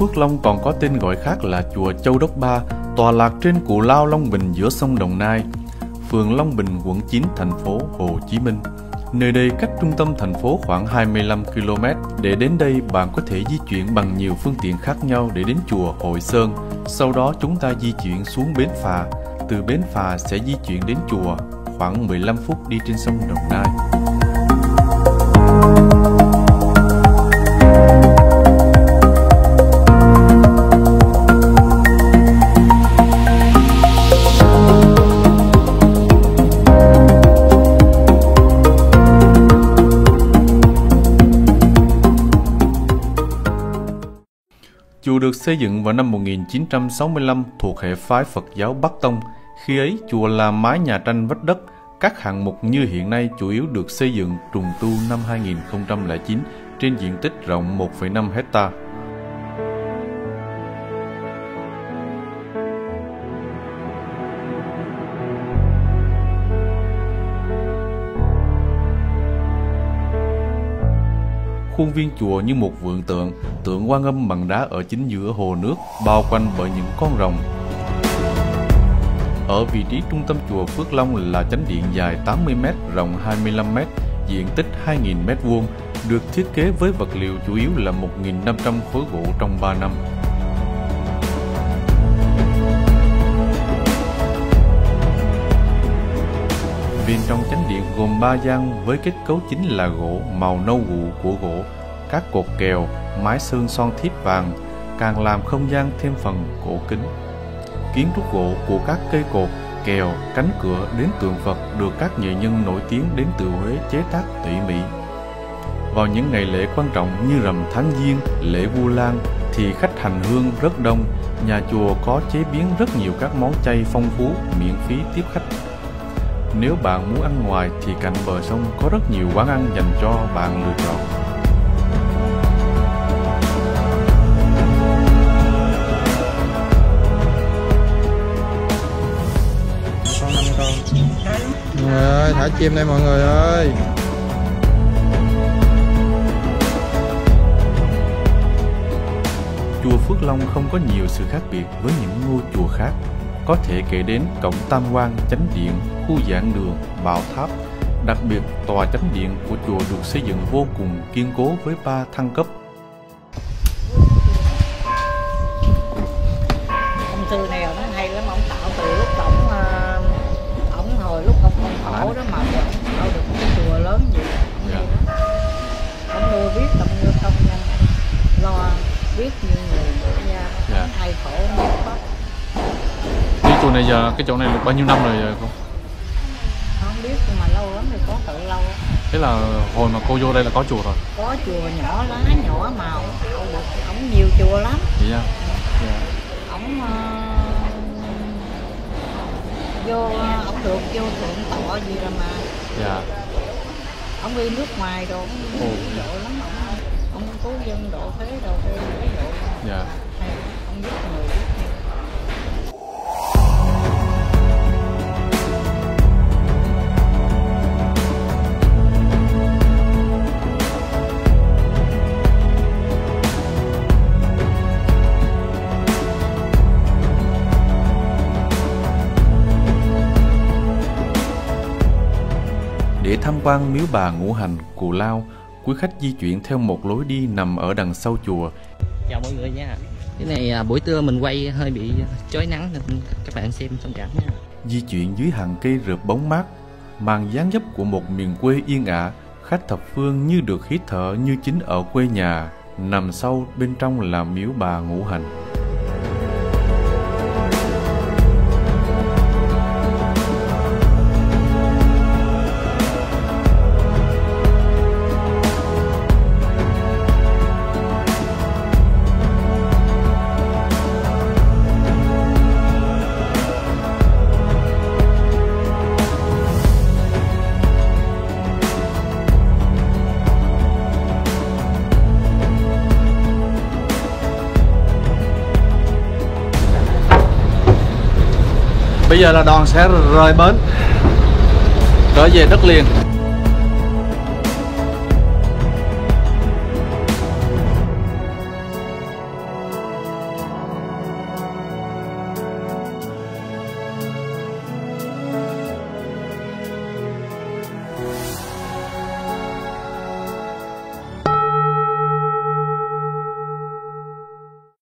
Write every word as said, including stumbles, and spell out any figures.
Phước Long còn có tên gọi khác là chùa Châu Đốc Ba, tọa lạc trên Cù Lao Long Bình giữa sông Đồng Nai, phường Long Bình, quận chín, thành phố Hồ Chí Minh. Nơi đây cách trung tâm thành phố khoảng hai mươi lăm ki lô mét. Để đến đây, bạn có thể di chuyển bằng nhiều phương tiện khác nhau để đến chùa Hội Sơn. Sau đó chúng ta di chuyển xuống bến phà. Từ bến phà sẽ di chuyển đến chùa, khoảng mười lăm phút đi trên sông Đồng Nai. Chùa được xây dựng vào năm một nghìn chín trăm sáu mươi lăm thuộc hệ phái Phật giáo Bắc Tông. Khi ấy, chùa là mái nhà tranh vách đất. Các hạng mục như hiện nay chủ yếu được xây dựng trùng tu năm hai nghìn không trăm lẻ chín trên diện tích rộng một phẩy năm hecta. Khuôn viên chùa như một vườn tượng, tượng Quan Âm bằng đá ở chính giữa hồ nước, bao quanh bởi những con rồng. Ở vị trí trung tâm chùa Phước Long là chánh điện dài tám mươi mét, rộng hai mươi lăm mét, diện tích hai nghìn mét vuông, được thiết kế với vật liệu chủ yếu là một nghìn năm trăm khối gỗ trong ba năm. Bên trong chánh điện gồm ba gian với kết cấu chính là gỗ, màu nâu gụ của gỗ, các cột kèo, mái sơn son thiếp vàng, càng làm không gian thêm phần cổ kính. Kiến trúc gỗ của các cây cột, kèo, cánh cửa đến tượng Phật được các nghệ nhân nổi tiếng đến từ Huế chế tác tỉ mỉ. Vào những ngày lễ quan trọng như rằm tháng Giêng, lễ Vu Lan thì khách hành hương rất đông. Nhà chùa có chế biến rất nhiều các món chay phong phú, miễn phí tiếp khách. Nếu bạn muốn ăn ngoài thì cạnh bờ sông có rất nhiều quán ăn dành cho bạn lựa chọn. Mọi người ơi, thả chim đây mọi người ơi. Chùa Phước Long không có nhiều sự khác biệt với những ngôi chùa khác. Có thể kể đến cổng Tam Quan, chánh điện, khu giảng đường, bảo tháp. Đặc biệt, tòa chánh điện của chùa được xây dựng vô cùng kiên cố với ba thăng cấp. Ông sư này nó hay lắm, ông tạo từ lúc ổng ổng hồi lúc ông ông khổ đó mà ông tạo được cái chùa lớn vậy. Ông yeah. Ông đưa biết ông như công nhân lo biết như người nha, yeah. Hay khổ nhiều quá. Cái chùa này giờ, cái chỗ này được bao nhiêu năm rồi không? Không biết nhưng mà lâu lắm thì có tự lâu. Thế là hồi mà cô vô đây là có chùa rồi? Có chùa nhỏ lá nhỏ mà ông, ông nhiều chùa lắm. Vậy yeah. Yeah. Ông uh, vô, ông được vô thượng tọa gì rồi mà. Dạ. Yeah. Ông đi nước ngoài rồi, ông oh. độ lắm, ông, ông cứu dân độ thế độ thế độ. Dạ. Yeah. Ông giúp người giúp người. Để tham quan miếu bà Ngũ Hành, Cù Lao, quý khách di chuyển theo một lối đi nằm ở đằng sau chùa. Chào mọi người nha. Cái này à, buổi trưa mình quay hơi bị chói nắng nên các bạn xem thông cảm nha. Di chuyển dưới hàng cây rợp bóng mát, mang dáng dấp của một miền quê yên ả, khách thập phương như được hít thở như chính ở quê nhà. Nằm sau bên trong là miếu bà Ngũ Hành. Bây giờ là đoàn sẽ rời bến trở về đất liền.